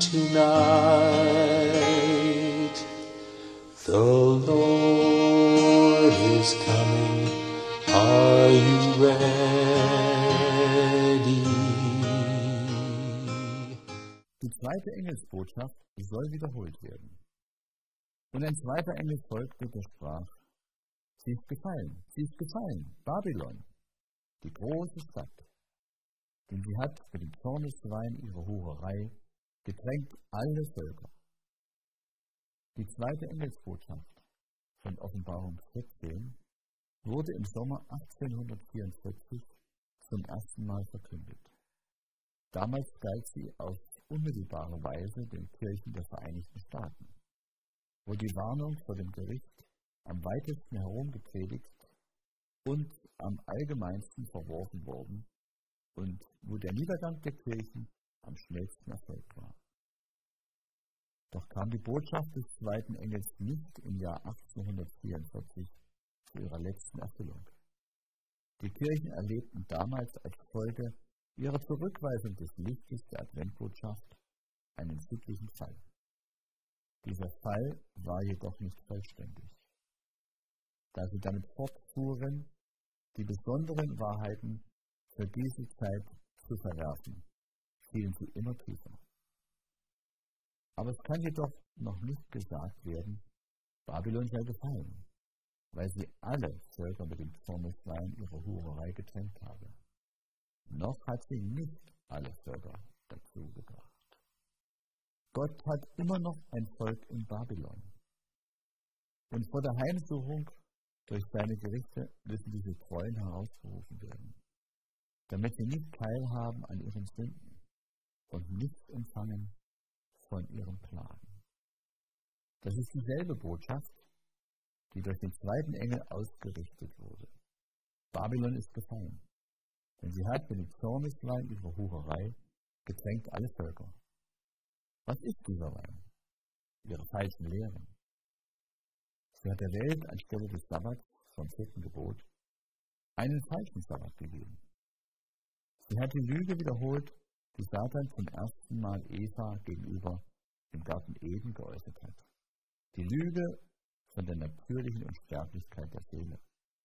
tonight. The Lord is coming. Are you ready? Die zweite Engelsbotschaft soll wiederholt werden. Und ein zweiter Engel folgte, der sprach: Sie ist gefallen, Babylon, die große Stadt, denn sie hat mit dem Zorneswein ihrer Hurerei getränkt alle Völker. Die zweite Engelsbotschaft von Offenbarung 14 wurde im Sommer 1844 zum ersten Mal verkündet. Damals galt sie auf unmittelbare Weise den Kirchen der Vereinigten Staaten, wo die Warnung vor dem Gericht am weitesten herumgepredigt und am allgemeinsten verworfen worden und wo der Niedergang der Kirchen am schnellsten erfolgt war. Doch kam die Botschaft des zweiten Engels nicht im Jahr 1844 zu ihrer letzten Erfüllung. Die Kirchen erlebten damals als Folge ihrer Zurückweisung des Lichtes der Adventbotschaft einen sittlichen Fall. Dieser Fall war jedoch nicht vollständig. Da sie damit fortfuhren, die besonderen Wahrheiten für diese Zeit zu verwerfen, fielen sie immer tiefer. Aber es kann jedoch noch nicht gesagt werden, Babylon sei gefallen, weil sie alle Völker mit dem Zorneswein ihrer Hurerei getränkt habe. Noch hat sie nicht alle Völker dazu gebracht. Gott hat immer noch ein Volk in Babylon. Und vor der Heimsuchung durch seine Gerichte müssen diese Treuen herausgerufen werden, damit sie nicht teilhaben an ihren Sünden und nichts empfangen von ihren Plagen. Das ist dieselbe Botschaft, die durch den zweiten Engel ausgerichtet wurde. Babylon ist gefallen, denn sie hat mit dem Zorneswein ihrer Hurerei getränkt alle Völker. Was ist dieser Wein? Ihre falschen Lehren. Sie hat der Welt anstelle des Sabbats vom 4. Gebot einen falschen Sabbat gegeben. Sie hat die Lüge wiederholt, die Satan zum ersten Mal Eva gegenüber im Garten Eden geäußert hat. Die Lüge von der natürlichen Unsterblichkeit der Seele.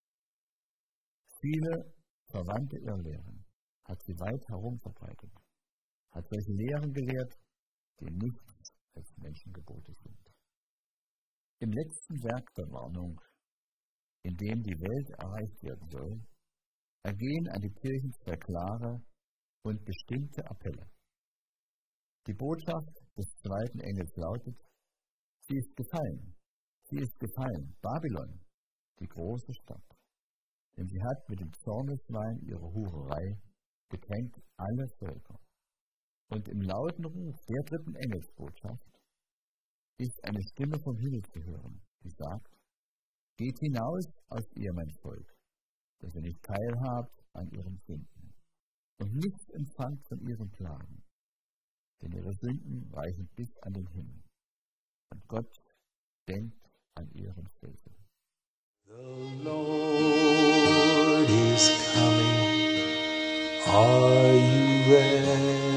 Viele verwandte Irrlehren hat sie weit herum verbreitet, hat solche Lehren gelehrt, die nichts als Menschengebote sind. Im letzten Werk der Warnung, in dem die Welt erreicht werden soll, ergehen an die Kirchen zwei klare und bestimmte Appelle. Die Botschaft des zweiten Engels lautet: Sie ist gefallen, Babylon, die große Stadt, denn sie hat mit dem Zorneswein ihrer Hurerei getränkt alle Völker. Und im lauten Ruf der dritten Engelsbotschaft ist eine Stimme vom Himmel zu hören, die sagt: Geht hinaus aus ihr, mein Volk, dass ihr nicht teilhabt an ihren Sünden und nichts empfangt von ihren Plagen, denn ihre Sünden reichen bis an den Himmel. Und Gott denkt an ihren Frevel. The Lord is coming. Are you ready?